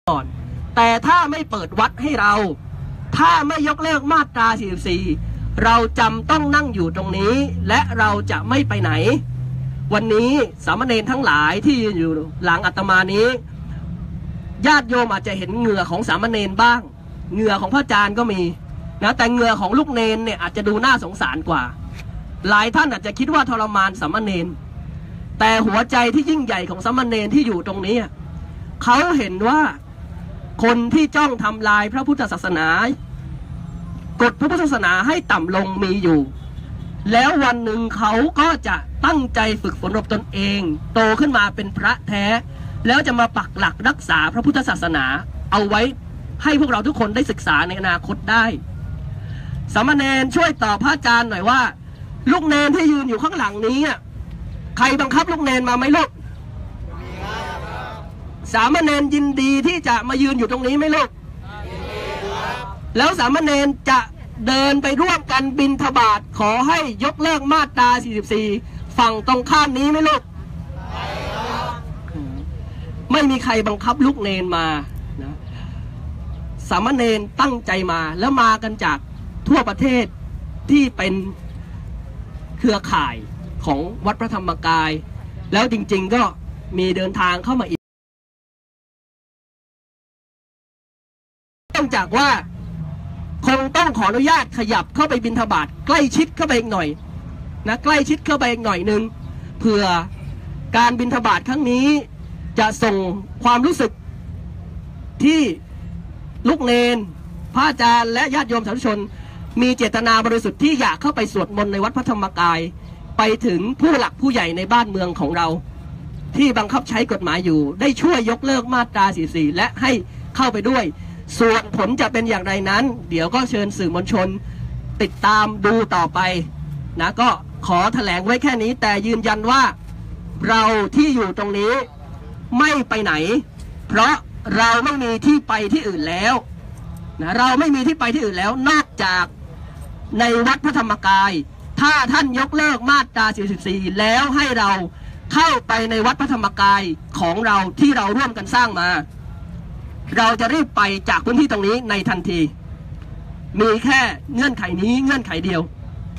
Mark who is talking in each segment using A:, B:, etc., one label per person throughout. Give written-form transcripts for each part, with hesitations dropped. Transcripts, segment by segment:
A: ก่อนแต่ถ้าไม่เปิดวัดให้เราถ้าไม่ยกเลิกมาตรา 44 เราจำต้องนั่งอยู่ตรงนี้และเราจะไม่ไปไหนวันนี้สามเณรทั้งหลายที่อยู่หลังอาตมานี้ญาติโยมอาจจะเห็นเหงื่อของสามเณรบ้างเหงื่อของพระอาจารย์ก็มีนะแต่เหงื่อของลูกเนรเนี่ยอาจจะดูน่าสงสารกว่าหลายท่านอาจจะคิดว่าทรมานสามเณรแต่หัวใจที่ยิ่งใหญ่ของสามเณรที่อยู่ตรงนี้เขาเห็นว่าคนที่จ้องทำลายพระพุทธศาสนากฎพระพุทธศาสนาให้ต่ำลงมีอยู่แล้ววันหนึ่งเขาก็จะตั้งใจฝึกฝนอบตนเองโตขึ้นมาเป็นพระแท้แล้วจะมาปักหลักรักษาพระพุทธศาสนาเอาไว้ให้พวกเราทุกคนได้ศึกษาในอนาคตได้สามเณรช่วยตอบพระอาจารย์หน่อยว่าลูกเนรที่ยืนอยู่ข้างหลังนี้ใครบังคับลูกเนรมาไหมลูกสามเณรยินดีที่จะมายืนอยู่ตรงนี้ไหมลูกแล้วสามเณรจะเดินไปร่วมกันบิณฑบาตขอให้ยกเลิกมาตรา 44 ฝั่งตรงข้ามนี้ไหมลูกไม่มีใครบังคับลูกเนรมานะสามเณรตั้งใจมาแล้วมากันจากทั่วประเทศที่เป็นเครือข่ายของวัดพระธรรมกายแล้วจริงๆก็มีเดินทางเข้ามาอีกเนื่องจากว่าคงต้องขออนุญาตขยับเข้าไปบิณฑบาตใกล้ชิดเข้าไปอีกหน่อยนะใกล้ชิดเข้าไปอีกหน่อยนึงเผื่อการบิณฑบาตครั้งนี้จะส่งความรู้สึกที่ลูกเนรพระอาจารย์และญาติโยมสาธุชนมีเจตนาบริสุทธิ์ที่อยากเข้าไปสวดมนต์ในวัดพระธรรมกายไปถึงผู้หลักผู้ใหญ่ในบ้านเมืองของเราที่บังคับใช้กฎหมายอยู่ได้ช่วยยกเลิกมาตรา 44 และให้เข้าไปด้วยส่วนผลจะเป็นอย่างไรนั้นเดี๋ยวก็เชิญสื่อมวลชนติดตามดูต่อไปนะก็ขอแถลงไว้แค่นี้แต่ยืนยันว่าเราที่อยู่ตรงนี้ไม่ไปไหนเพราะเราไม่มีที่ไปที่อื่นแล้วนะเราไม่มีที่ไปที่อื่นแล้วนอกจากในวัดพระธรรมกายถ้าท่านยกเลิกมาตรา 44 แล้วให้เราเข้าไปในวัดพระธรรมกายของเราที่เราร่วมกันสร้างมาเราจะรีบไปจากพื้นที่ตรงนี้ในทันทีมีแค่เงื่อนไขนี้เงื่อนไขเดียว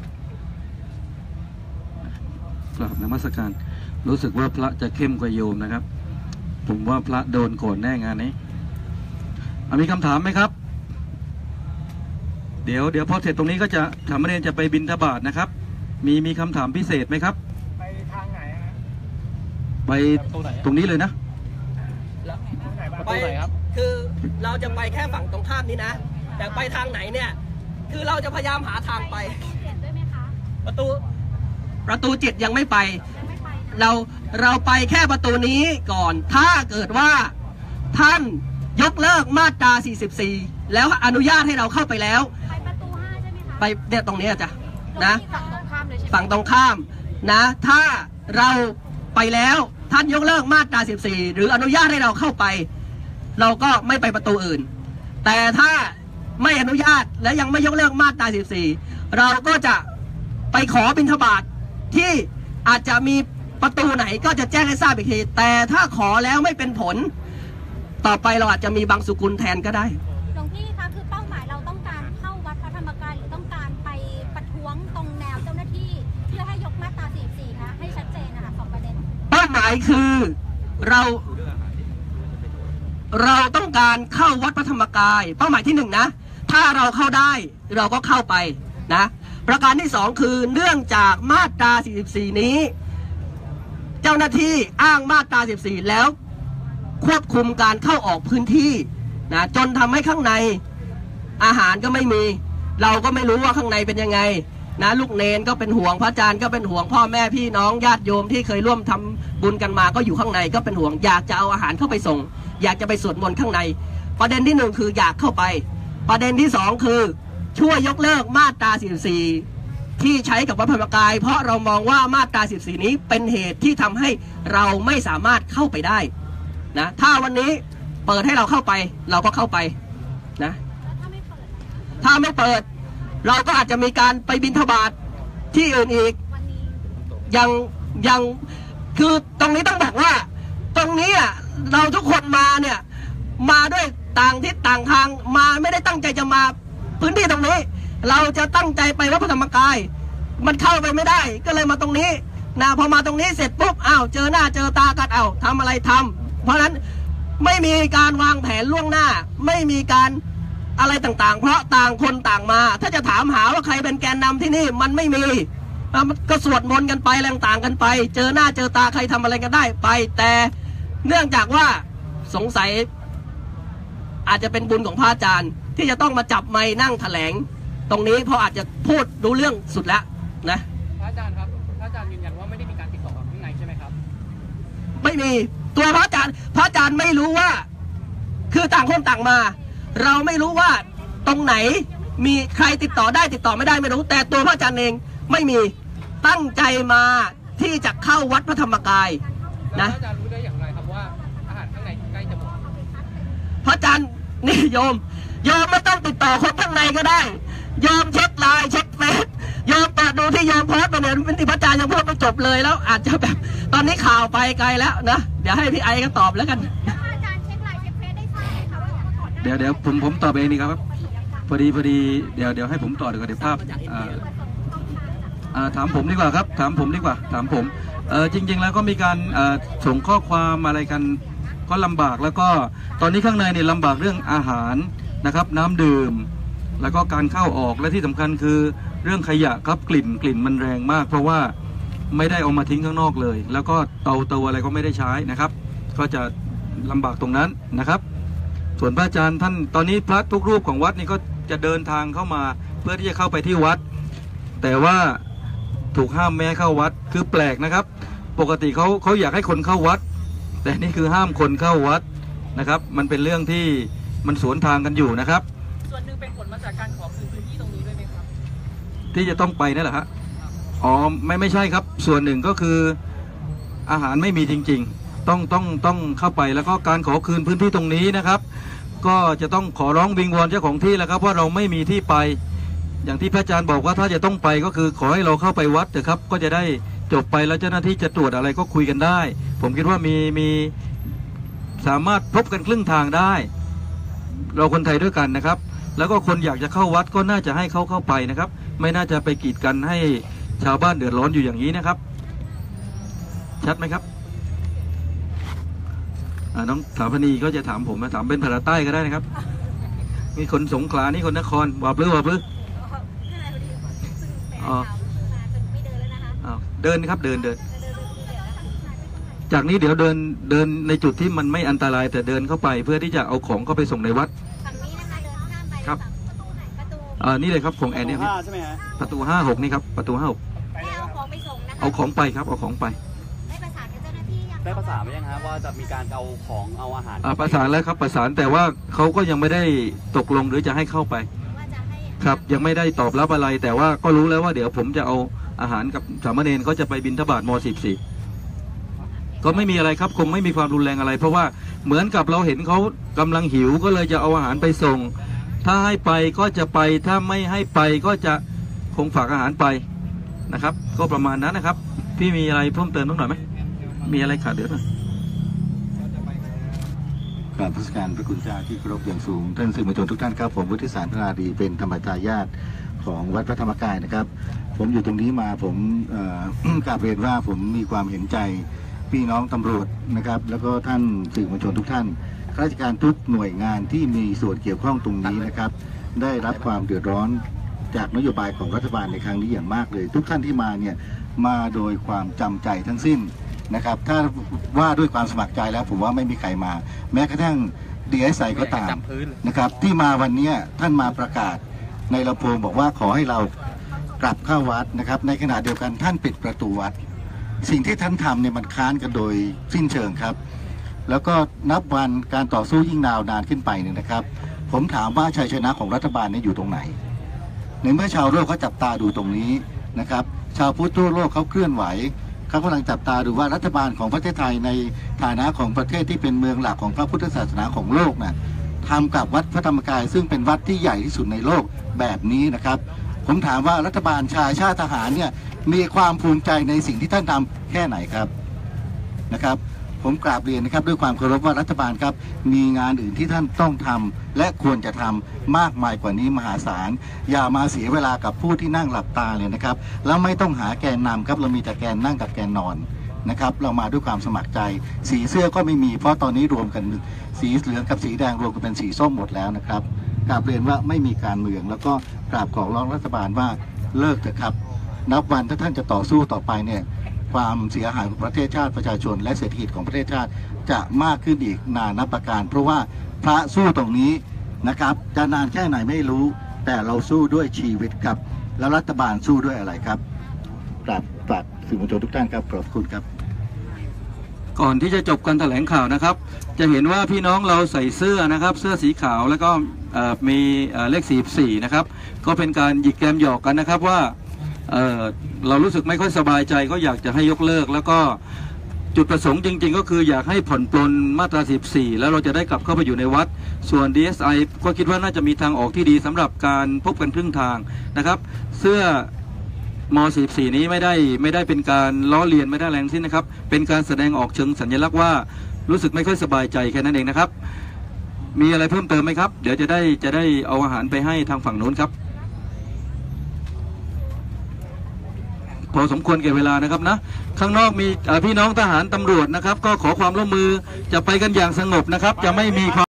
B: กราบนมัสการรู้สึกว่าพระจะเข้มกว่าโยมนะครับผมว่าพระโดนโกรธแน่งานนี้มีคำถามไหมครับเดี๋ยวพอเสร็จตรงนี้ก็จะสามเณรจะไปบิณฑบาตนะครับมีคำถามพิเศษไหมครับไปทางไหนฮะไปตรงนี้เลยนะ
A: ไปคือเราจะไปแค่ฝั่งตรงข้ามนี้นะแต่ไปทางไหนเนี่ยคือเราจะพยายามหาทางไปประตู7ยังไม่ไปเราไปแค่ประตูนี้ก่อนถ้าเกิดว่าท่านยกเลิกมาตรา 44 แล้วอนุญาตให้เราเข้าไปแล้วไปประตู5ใช่ไหมคะไปเนี่ยตรงนี้จ้ะนะฝั่งตรงข้ามนะถ้าเราไปแล้วท่านยกเลิกมาตรา 14 หรืออนุญาตให้เราเข้าไปเราก็ไม่ไปประตูอื่นแต่ถ้าไม่อนุญาตและยังไม่ยกเลิกมาตรา 14 เราก็จะไปขอบิณฑบาตที่อาจจะมีประตูไหนก็จะแจ้งให้ทราบอีกทีแต่ถ้าขอแล้วไม่เป็นผลต่อไปเราอาจจะมีบางสุกุลแทนก็ได้
C: หลวงพี่คะคือเป้าหมายเราต้องการเข้าวัดพระธรรมกายหรือต้องการไปประท้วงตรงแนวเจ้าหน้าที่เพื่อให้ยกมาตรา 44 นะให้ชัดเจนนะคะ2 ประเด็น
A: เป้าหมายคือเราต้องการเข้าวัดพระธรรมกายเป้าหมายที่1นะถ้าเราเข้าได้เราก็เข้าไปนะประการที่2คือเนื่องจากมาตรา 44 นี้เจ้าหน้าที่อ้างมาตรา 14 แล้วควบคุมการเข้าออกพื้นที่นะจนทำให้ข้างในอาหารก็ไม่มีเราก็ไม่รู้ว่าข้างในเป็นยังไงนะลูกเนรก็เป็นห่วงพระอาจารย์ก็เป็นห่วงพ่อแม่พี่น้องญาติโยมที่เคยร่วมทำบุญกันมาก็อยู่ข้างในก็เป็นห่วงอยากจะเอาอาหารเข้าไปส่งอยากจะไปสวดมนต์ข้างในประเด็นที่1คืออยากเข้าไปประเด็นที่2คือช่วยยกเลิกมาตรา 44 ที่ใช้กับวัดพระธรรมกายเพราะเรามองว่ามาตรา 14 นี้เป็นเหตุที่ทำให้เราไม่สามารถเข้าไปได้นะถ้าวันนี้เปิดให้เราเข้าไปเราก็เข้าไปนะถ้าไม่เปิดเราก็อาจจะมีการไปบิณฑบาตที่อื่นอีกยังคือตรงนี้ต้องบอกว่าตรงนี้เราทุกคนมาเนี่ยมาด้วยต่างทิศต่างทางมาไม่ได้ตั้งใจจะมาพื้นที่ตรงนี้ เราจะตั้งใจไปวัดพระธรรมกายมันเข้าไปไม่ได้ก็เลยมาตรงนี้นะพอมาตรงนี้เสร็จปุ๊บอ้าวเจอหน้าเจอตากันอ้าวทำอะไรทำเพราะฉะนั้นไม่มีการวางแผนล่วงหน้าไม่มีการอะไรต่างๆเพราะต่างคนต่างมาถ้าจะถามหาว่าใครเป็นแกนนำที่นี่มันไม่มีก็สวดมนต์กันไปแรงต่างกันไปเจอหน้าเจอตาใครทำอะไรกันได้ไปแต่เนื่องจากว่าสงสัยอาจจะเป็นบุญของพระอาจารย์ที่จะต้องมาจับไม้นั่งแถลงตรงนี้เพราะอาจจะพูดรู้เรื่องสุดแล้วนะ
D: พระอาจารย์ครับพระอาจารย์ยืนยันว่าไม่ได้มีการติดต่อกับข้างในใช่ไหมครับ
A: ไม่มีตัวพระอาจารย์ไม่รู้ว่าคือต่างคนต่างมาเราไม่รู้ว่าตรงไหนมีใครติดต่อได้ติดต่อไม่ได้ไม่รู้แต่ตัวพระอาจารย์เองไม่มีตั้งใจมาที่จะเข้าวัดพระธรรมกายนะ
D: พระอาจารย์รู้ได้อย่างไรครับว่าอาหารข้างในใกล้จะหมด
A: พระอาจารย์นี่โยมไม่ต้องติดต่อคนข้างในก็ได้โยมเช็คไลน์เช็คเฟซโยมเปิดดูที่โยมโพสต์ไปเนี่ยเป็นที่พระอาจารย์ยังพูดไม่จบเลยแล้วอาจจะแบบตอนนี้ข่าวไปไกลแล้วนะเดี๋ยวให้พี่ไอก็ตอบแล้วกัน
B: เดี๋ยวผมตอบเองดีครับพอดีเดี๋ยวให้ผมตอบดีกว่าเดี๋ยวภาพถามผมดีกว่าครับถามผมจริงๆแล้วก็มีการส่งข้อความอะไรกันก็ลำบากแล้วก็ตอนนี้ข้างในเนี่ยลำบากเรื่องอาหารนะครับน้ำดื่มแล้วก็การเข้าออกและที่สำคัญคือเรื่องขยะครับกลิ่นมันแรงมากเพราะว่าไม่ได้เอามาทิ้งข้างนอกเลยแล้วก็เตาอะไรก็ไม่ได้ใช้นะครับก็จะลำบากตรงนั้นนะครับส่วนพระอาจารย์ท่านตอนนี้พระทุกรูปของวัดนี่ก็จะเดินทางเข้ามาเพื่อที่จะเข้าไปที่วัดแต่ว่าถูกห้ามไม่ให้เข้าวัดคือแปลกนะครับปกติเขาอยากให้คนเข้าวัดแต่นี่คือห้ามคนเข้าวัดนะครับมันเป็นเรื่องที่มันสวนทางกันอยู่นะครับ
D: ส่วนหนึ่งเป็นผลมาจากการขอคืนพื้นที่ตรงนี้ด้วยไหมครับ
B: ที่จะต้องไปนั่นแหละฮะอ๋อไม่ใช่ครับส่วนหนึ่งก็คืออาหารไม่มีจริงๆต้องเข้าไปแล้วก็การขอคืนพื้นที่ตรงนี้นะครับก็จะต้องขอร้องวิงวอนเจ้าของที่แล้วครับว่าเราไม่มีที่ไปอย่างที่พระอาจารย์บอกว่าถ้าจะต้องไปก็คือขอให้เราเข้าไปวัดเถอะครับก็จะได้จบไปแล้วเจ้าหน้าที่จะตรวจอะไรก็คุยกันได้ผมคิดว่ามีสามารถพบกันครึ่งทางได้เราคนไทยด้วยกันนะครับแล้วก็คนอยากจะเข้าวัดก็น่าจะให้เข้าไปนะครับไม่น่าจะไปกีดกันให้ชาวบ้านเดือดร้อนอยู่อย่างนี้นะครับชัดไหมครับน้องถามพนีก็จะถามผมนะถามเป็นภาษาใต้ก็ได้นะครับมีคนสงขลานี่คนนครวาปลื้อเดินครับเดินจากนี้เดี๋ยวเดินในจุดที่มันไม่อันตรายแต่เดินเข้าไปเพื่อที่จะเอาของเข้าไปส่งในวัดครับนี่เลยครับของแอนเนี่ยประตู56นี่ครับประตู56เอาของไปส่งนะคะเอาของไปครับเอาของไป
E: ได้ประสานกับเจ้าหน้าที่ยังได้ประสานไหมยังฮะว่าจะมีการเอาของเอาอาหาร
B: ประสานแล้วครับประสานแต่ว่าเขาก็ยังไม่ได้ตกลงหรือจะให้เข้าไปครับยังไม่ได้ตอบรับอะไรแต่ว่าก็รู้แล้วว่าเดี๋ยวผมจะเอาอาหารกับสามเณรก็จะไปบิณฑบาตม.14ก็ไม่มีอะไรครับคงไม่มีความรุนแรงอะไรเพราะว่าเหมือนกับเราเห็นเขากำลังหิวก็เลยจะเอาอาหารไปส่งถ้าให้ไปก็จะไปถ้าไม่ให้ไปก็จะคงฝากอาหารไปนะครับก็ประมาณนั้นนะครับพี่มีอะไรเพิ่มเติมต้องหน่อยไหมมีอะไรขาดเดือด
F: กราบนมัสการพระคุณเจ้าที่เคารพอย่างสูงท่านสื่อมวลชนทุกท่านครับผมวุฒิสารพนาดีเป็นธรรมทายาทของวัดพระธรรมกายนะครับผมอยู่ตรงนี้มาผมกราบเรียนว่าผมมีความเห็นใจพี่น้องตำรวจนะครับแล้วก็ท่านสื่อมวลชนทุกท่านข้าราชการทุกหน่วยงานที่มีส่วนเกี่ยวข้องตรงนี้นะครับได้รับความเดือดร้อนจากนโยบายของรัฐบาลในครั้งนี้อย่างมากเลยทุกท่านที่มาเนี่ยมาโดยความจำใจทั้งสิ้นนะครับถ้าว่าด้วยความสมัครใจแล้วผมว่าไม่มีใครมาแม้กระทั่งDSIก็ตามนะครับที่มาวันนี้ท่านมาประกาศในลำโพงบอกว่าขอให้เรากลับเข้าวัดนะครับในขณะเดียวกันท่านปิดประตูวัดสิ่งที่ท่านทำเนี่ยมันค้านกันโดยสิ้นเชิงครับแล้วก็นับวันการต่อสู้ยิ่งนานขึ้นไปเนี่ยนะครับผมถามว่าชัยชนะของรัฐบาลนี่อยู่ตรงไหนในเมื่อชาวโลกเขาจับตาดูตรงนี้นะครับชาวพุทธทั่วโลกเขาเคลื่อนไหวเขากำลังจับตาดูว่ารัฐบาลของประเทศไทยในฐานะของประเทศที่เป็นเมืองหลักของพระพุทธศาสนาของโลกนะทำกับวัดพระธรรมกายซึ่งเป็นวัดที่ใหญ่ที่สุดในโลกแบบนี้นะครับผมถามว่ารัฐบาลชายชาติทหารเนี่ยมีความภูมิใจในสิ่งที่ท่านทำแค่ไหนครับนะครับผผมกราบเรียนนะครับด้วยความเคารพว่ารัฐบาลครับมีงานอื่นที่ท่านต้องทำและควรจะทำมากมายกว่านี้มหาศาลอย่ามาเสียเวลากับผู้ที่นั่งหลับตาเลยนะครับแล้วไม่ต้องหาแกนนำครับเรามีแต่แกนนั่งกับแกนนอนนะครับเรามาด้วยความสมัครใจสีเสื้อก็ไม่มีเพราะตอนนี้รวมกันสีเหลืองกับสีแดงรวมกันเป็นสีส้มหมดแล้วนะครับกราบเรียนว่าไม่มีการเมืองแล้วก็กราบขอร้องรัฐบาลว่าเลิกเถอะครับนับวันถ้าท่านจะต่อสู้ต่อไปเนี่ยความเสียหายของประเทศชาติประชาชนและเศรษฐกิจของประเทศชาติจะมากขึ้นอีกนานับประการเพราะว่าพระสู้ตรงนี้นะครับจะนานแค่ไหนไม่รู้แต่เราสู้ด้วยชีวิตครับแล้วรัฐบาลสู้ด้วยอะไรครับกราบฝากสื่อมวลชนทุกท่านครับขอบคุณครับ
B: ก่อนที่จะจบการแถลงข่าวนะครับจะเห็นว่าพี่น้องเราใส่เสื้อนะครับเสื้อสีขาวแล้วก็มีเลข44นะครับก็เป็นการหยิกแกมหยอกกันนะครับว่าเรารู้สึกไม่ค่อยสบายใจก็อยากจะให้ยกเลิกแล้วก็จุดประสงค์จริงๆก็คืออยากให้ผ่อนปลนมาตรา14แล้วเราจะได้กลับเข้าไปอยู่ในวัดส่วน DSI ก็คิดว่าน่าจะมีทางออกที่ดีสำหรับการพบกันครึ่งทางนะครับเสื้อม.44 นี้ไม่ได้เป็นการล้อเลียนไม่ได้แรงสิ้นนะครับเป็นการแสดงออกเชิงสัญลักษณ์ว่ารู้สึกไม่ค่อยสบายใจแค่นั้นเองนะครับมีอะไรเพิ่มเติมไหมครับเดี๋ยวจะได้เอาอาหารไปให้ทางฝั่งโน้นครับพอสมควรแก่เวลานะครับนะข้างนอกมีพี่น้องทหารตำรวจนะครับก็ขอความร่วมมือจะไปกันอย่างสงบนะครับจะไม่มีความ